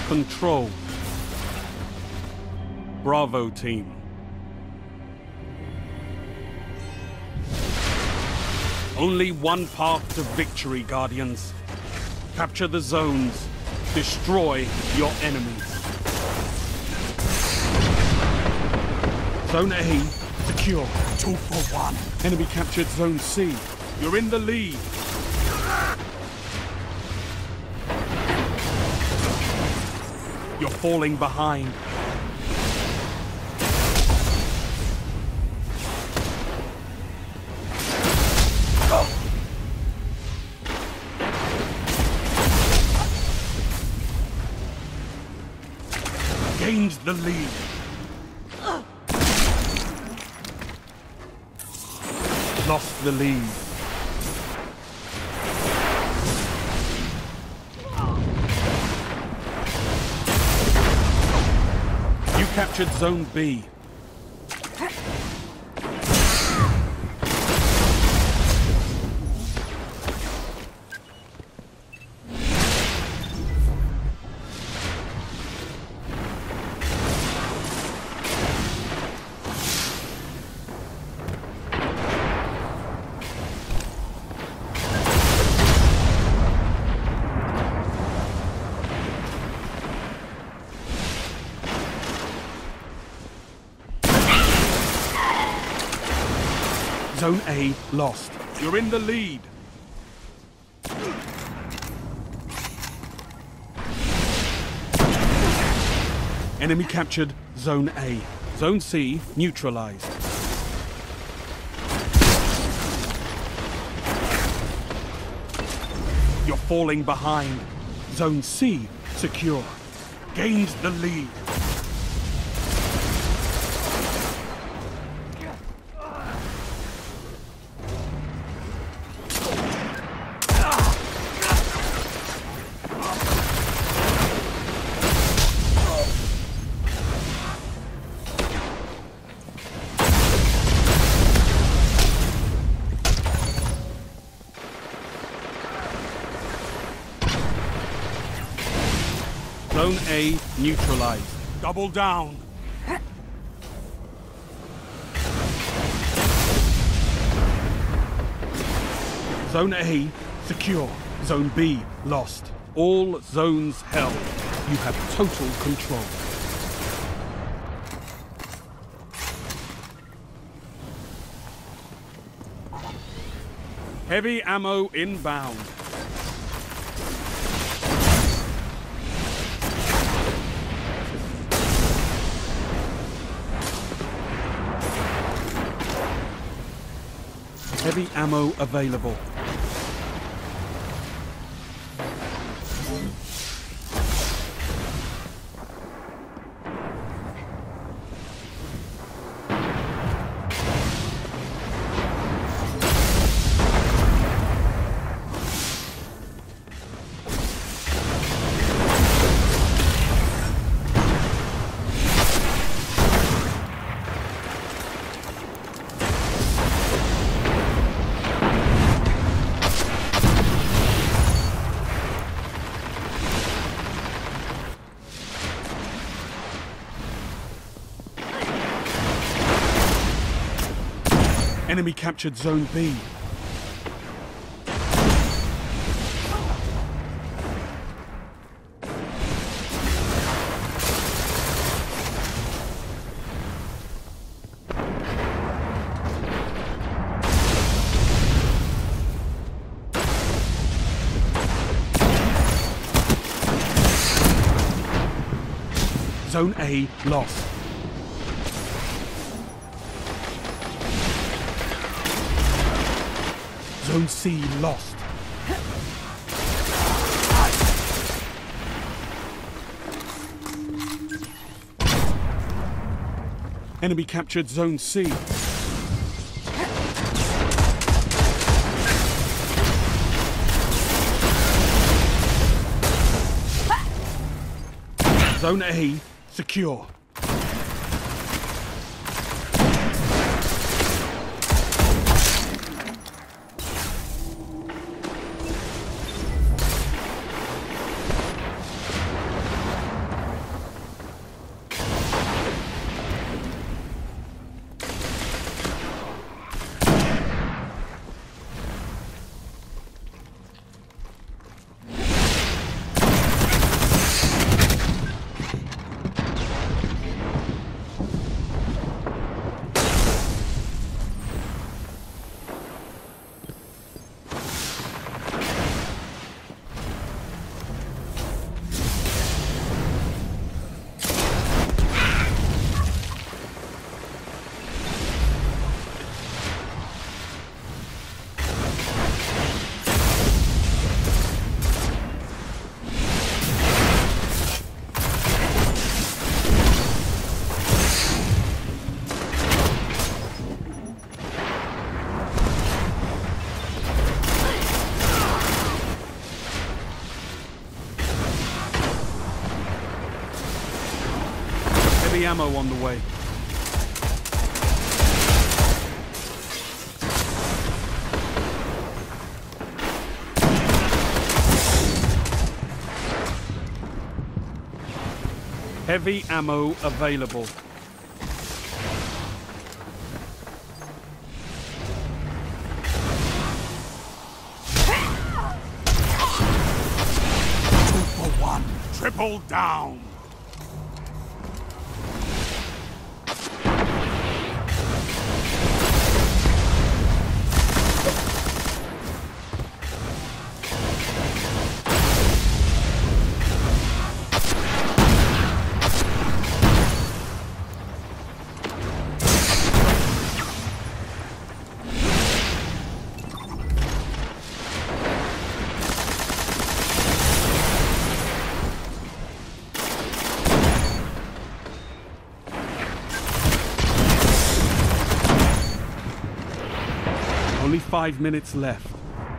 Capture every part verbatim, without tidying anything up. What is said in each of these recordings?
control. Bravo, team. Only one path to victory, Guardians. Capture the zones. Destroy your enemies. Zone A, secure. Two for one. Enemy captured Zone C. You're in the lead. You're falling behind. Gained the lead. Lost the lead. You captured Zone B. Zone A lost. You're in the lead. Enemy captured Zone A. Zone C neutralized. You're falling behind. Zone C secure. Gained the lead. Zone A neutralized. Double down. Zone A secure. Zone B lost. All zones held. You have total control. Heavy ammo inbound. Heavy ammo available. Enemy captured Zone B. Zone A lost. Zone C lost. Enemy captured Zone C. Zone A secure. Heavy ammo on the way. Heavy ammo available. Two for one. Triple down. Only five minutes left.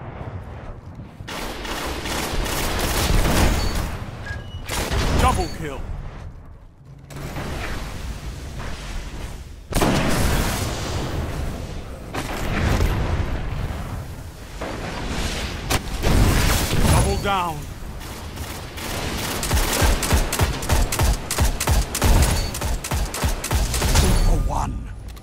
Double kill. Double down. Two for one.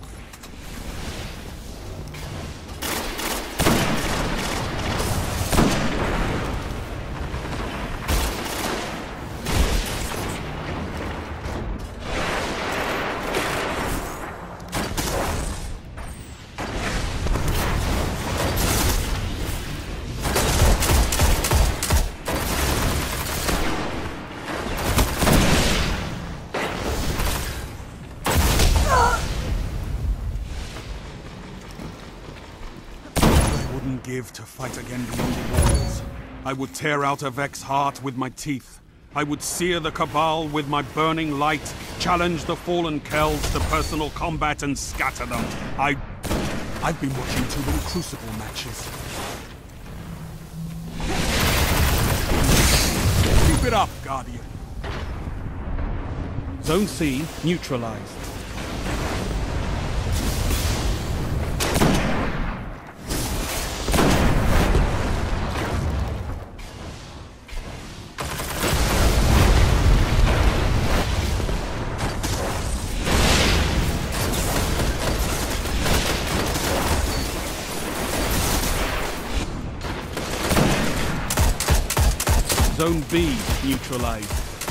Give to fight again beyond the walls. I would tear out a Vex's heart with my teeth. I would sear the Cabal with my burning light, challenge the fallen Kells to personal combat and scatter them. I... I've been watching too many Crucible matches. Keep it up, Guardian. Zone C neutralized. Zone B neutralized.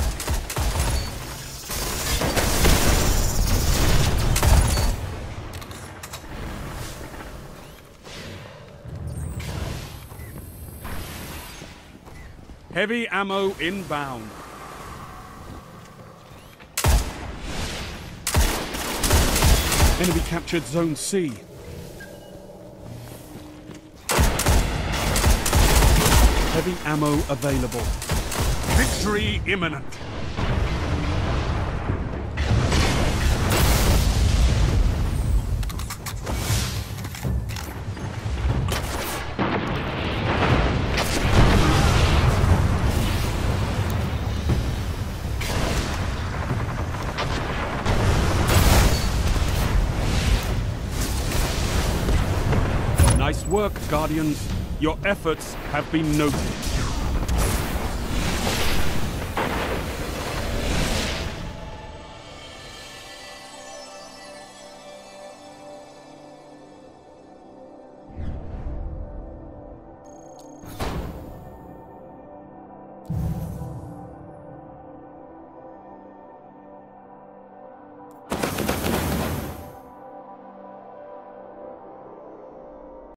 Heavy ammo inbound. Enemy captured Zone C. Heavy ammo available. Victory imminent. Nice work, Guardians. Your efforts have been noted.